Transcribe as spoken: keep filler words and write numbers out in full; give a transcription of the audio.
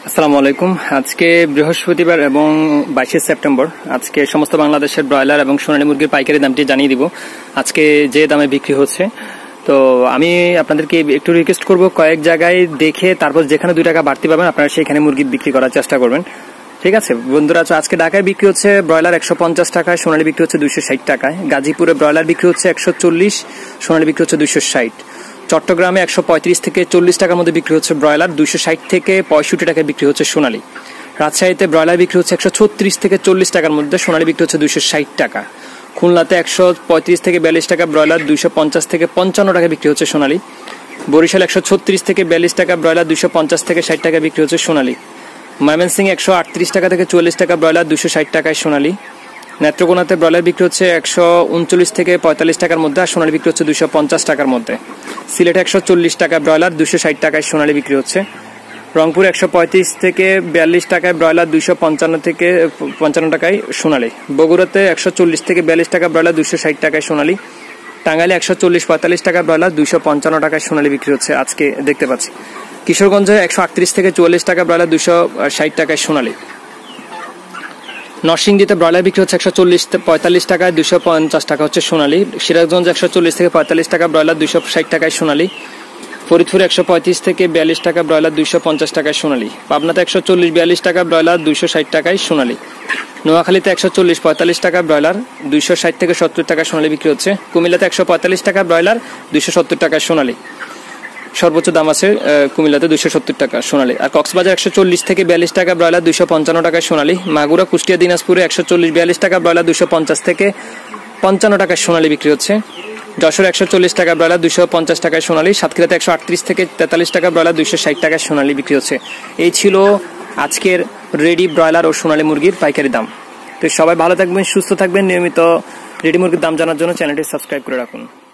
আসসালামু আলাইকুম। আজকে বৃহস্পতিবার এবং বাইশে সেপ্টেম্বর। আজকে সমস্ত বাংলাদেশের ব্রয়লার এবং সোনালী মুরগির পাইকারি দামটি জানিয়ে দিব আজকে যে দামে বিক্রি হচ্ছে। তো আমি আপনাদেরকে একটু রিকোয়েস্ট করব, কয়েক জায়গায় দেখে তারপর যেখানে দুই টাকা বাড়তি পাবেন আপনারা সেখানে মুরগি বিক্রি করার চেষ্টা করবেন, ঠিক আছে বন্ধুরা। আজকে ঢাকায় বিক্রি হচ্ছে ব্রয়লার একশো পঞ্চাশ টাকায়, সোনালী বিক্রি হচ্ছে দুইশো ষাট টাকায়। গাজীপুরে ব্রয়লার বিক্রি হচ্ছে একশো চল্লিশ, সোনালী বিক্রি হচ্ছে দুইশো ষাট। চট্টগ্রামে একশো পঁয়ত্রিশ থেকে চল্লিশ টাকার মধ্যে বিক্রি হচ্ছে ব্রয়লার, দুইশো ষাট থেকে পঁয়ষট্টি টাকায় বিক্রি হচ্ছে সোনালী। রাজশাহীতে ব্রয়লার বিক্রি হচ্ছে একশো ছত্রিশ থেকে চল্লিশ টাকার মধ্যে, সোনালী বিক্রি হচ্ছে দুইশো ষাট টাকা। খুলনাতে একশো পঁয়ত্রিশ থেকে বিয়াল্লিশ টাকা ব্রয়লার, দুইশো পঞ্চাশ থেকে পঞ্চান্ন টাকা বিক্রি হচ্ছে সোনালী। বরিশাল একশো ছত্রিশ থেকে বিয়াল্লিশ টাকা ব্রয়লার, দুইশো পঞ্চাশ থেকে ষাট টাকা বিক্রি হচ্ছে সোনালী। ময়মনসিংহ একশো আটত্রিশ টাকা থেকে চুয়াল্লিশ টাকা ব্রয়লার, দুইশো ষাট টাকায় সোনালী। নেত্রকোনাতে ব্রয়লার বিক্রি হচ্ছে একশো উনচল্লিশ থেকে পঁয়তাল্লিশ টাকার মধ্যে, আর সোনালী বিক্রি হচ্ছে দুইশো পঞ্চাশ টাকার মধ্যে। সিলেটে একশো চল্লিশ টাকা ব্রয়লার, দুইশো ষাট টাকায় সোনালী বিক্রি হচ্ছে। রংপুর একশো পঁয়ত্রিশ থেকে বিয়াল্লিশ টাকায় ব্রয়লার, দুইশো পঞ্চান্ন থেকে পঞ্চান্ন টাকায় সোনালী। বগুড়াতে একশো চল্লিশ থেকে বিয়াল্লিশ টাকা ব্রয়লার, দুইশো ষাট টাকায় সোনালী। টাঙ্গাইলে একশো চল্লিশ পঁয়তাল্লিশ টাকা ব্রয়লার, দুইশো পঞ্চান্ন টাকায় সোনালী বিক্রি হচ্ছে আজকে দেখতে পাচ্ছি। কিশোরগঞ্জে একশো আটত্রিশ থেকে চুয়াল্লিশ টাকা ব্রয়লার, দুইশো ষাট টাকায় সোনালী। নরসিংদীতে ব্রয়লার বিক্রি হচ্ছে একশো চল্লিশ পঁয়তাল্লিশ টাকায়, দুইশো পঞ্চাশ টাকা হচ্ছে সোনালী। সিরাজগঞ্জ একশো চল্লিশ থেকে পঁয়তাল্লিশ টাকা ব্রয়লার, দুইশো ষাট টাকায় সোনালী। ফরিদপুর একশো পঁয়ত্রিশ থেকে বিয়াল্লিশ টাকা ব্রয়লার, দুইশো পঞ্চাশ টাকায় সোনালী। পাবনাতে একশো চল্লিশ বিয়াল্লিশ টাকা ব্রয়লার, দুইশো ষাট টাকায় সোনালী। নোয়াখালীতে একশো চল্লিশ পঁয়তাল্লিশ টাকা ব্রয়লার, দুইশো ষাট থেকে সত্তর টাকা সোনালী বিক্রি হচ্ছে। কুমিল্লাতে একশো পঁয়তাল্লিশ টাকা ব্রয়লার, দুইশো সত্তর টাকায় সোনালী। সর্বোচ্চ দাম আছে কুমিল্লাতে দুইশো সত্তর টাকা সোনালী। আর কক্সবাজার একশো চল্লিশ থেকে বিয়াল্লিশ টাকা ব্রয়লার, দুইশো পঞ্চান্ন টাকায় সোনালী। মাগুরা, কুষ্টিয়া, দিনাজপুরে একশো চল্লিশ বিয়াল্লিশ টাকা ব্রয়লার, দুইশো পঞ্চাশ থেকে পঞ্চান্ন টাকায় সোনালী বিক্রি হচ্ছে। যশোর একশো চল্লিশ টাকা ব্রয়লার, দুইশো পঞ্চাশ টাকায় সোনালী। সাতক্ষীরাতে একশো আটত্রিশ থেকে তেতাল্লিশ টাকা ব্রয়লার, দুইশো ষাট টাকায় সোনালী বিক্রি হচ্ছে। এই ছিল আজকের রেডি ব্রয়লার ও সোনালী মুরগির পাইকারি দাম। তো সবাই ভালো থাকবেন, সুস্থ থাকবেন। নিয়মিত রেডি মুরগির দাম জানার জন্য চ্যানেলটি সাবস্ক্রাইব করে রাখুন।